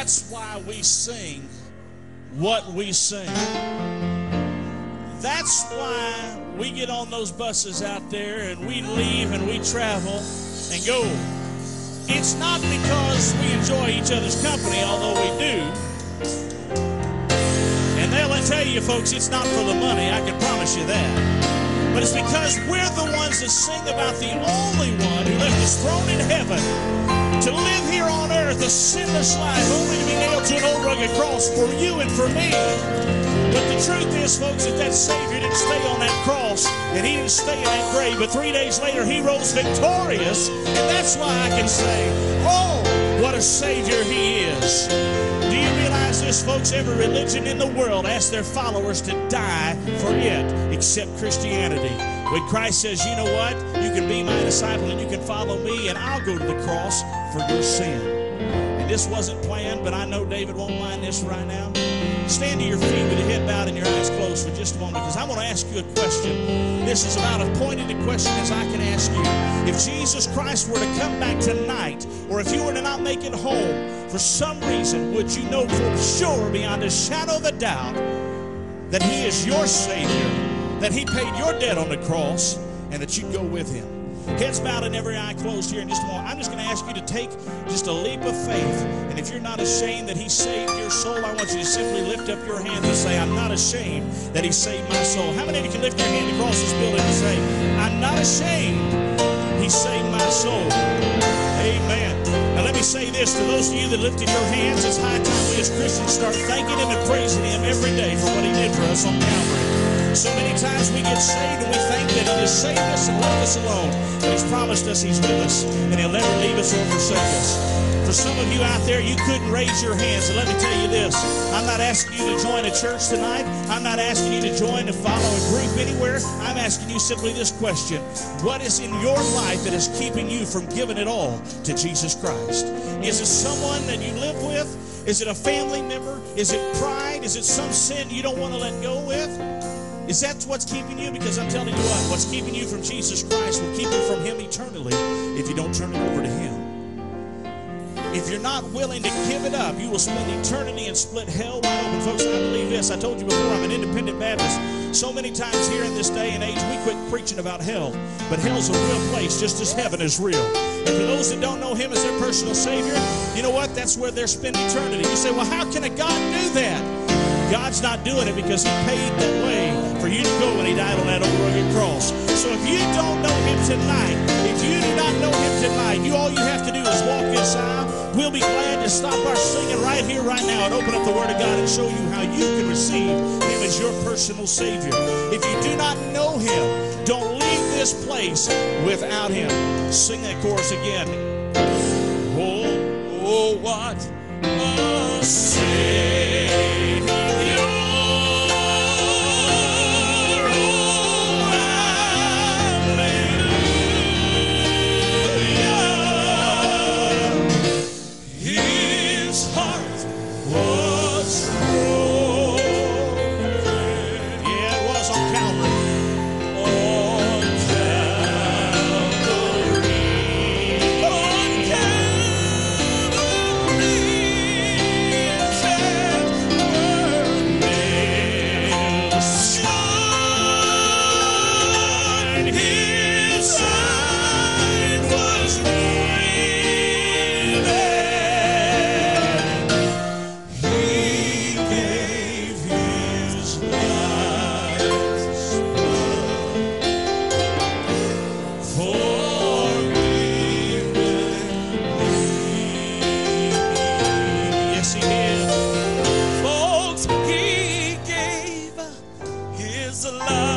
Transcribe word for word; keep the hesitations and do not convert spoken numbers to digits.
That's why we sing what we sing. That's why we get on those buses out there and we leave and we travel and go. It's not because we enjoy each other's company, although we do. And they'll tell you, folks, it's not for the money, I can promise you that. But it's because we're the ones that sing about the only one who left his throne in heaven to live here on earth a sinless life, only to be nailed to an old rugged cross for you and for me. But the truth is, folks, that that Savior didn't stay on that cross, and he didn't stay in that grave, but three days later he rose victorious, and that's why I can say, oh, what a Savior he is. Do you realize this, folks? Every religion in the world asks their followers to die for it, except Christianity. When Christ says, you know what, you can be my disciple and you can follow me, and I'll go to the cross for your sin. And this wasn't planned, but I know David won't mind this right now. Stand to your feet with your head bowed and your eyes closed for just a moment, because I want to ask you a question. This is about as pointed a question as I can ask you. If Jesus Christ were to come back tonight, or if you were to not make it home for some reason, would you know for sure, beyond a shadow of a doubt, that he is your Savior, that he paid your debt on the cross, and that you'd go with him? Heads bowed and every eye closed here in just a moment. I'm just going to ask you to take just a leap of faith. And if you're not ashamed that he saved your soul, I want you to simply lift up your hand and say, I'm not ashamed that he saved my soul. How many of you can lift your hand across this building and say, I'm not ashamed he saved my soul? Amen. Now let me say this to those of you that lifted your hands. It's high time we as Christians start thanking him and praising him every day for what he did for us on Calvary. So many times we get saved and we think that he just saved us and left us alone. But he's promised us he's with us and he'll never leave us or forsake us. For some of you out there, you couldn't raise your hands. And let me tell you this. I'm not asking you to join a church tonight. I'm not asking you to join to follow a group anywhere. I'm asking you simply this question. What is in your life that is keeping you from giving it all to Jesus Christ? Is it someone that you live with? Is it a family member? Is it pride? Is it some sin you don't want to let go with? Is that what's keeping you? Because I'm telling you what, what's keeping you from Jesus Christ will keep you from him eternally if you don't turn it over to him. If you're not willing to give it up, you will spend eternity and split hell wide open. Folks, I believe this. I told you before, I'm an independent Baptist. So many times here in this day and age, we quit preaching about hell. But hell's a real place, just as heaven is real. And for those that don't know him as their personal Savior, you know what? That's where they'll spend eternity. You say, well, how can a God do that? God's not doing it because he paid that way for you to go when he died on that old rugged cross. So if you don't know him tonight, if you do not know him tonight, you all you have to do is walk this aisle. We'll be glad to stop our singing right here, right now, and open up the Word of God and show you how you can receive him as your personal Savior. If you do not know him, don't leave this place without him. Sing that chorus again. Oh, oh, what a Savior. Folks, he gave his life.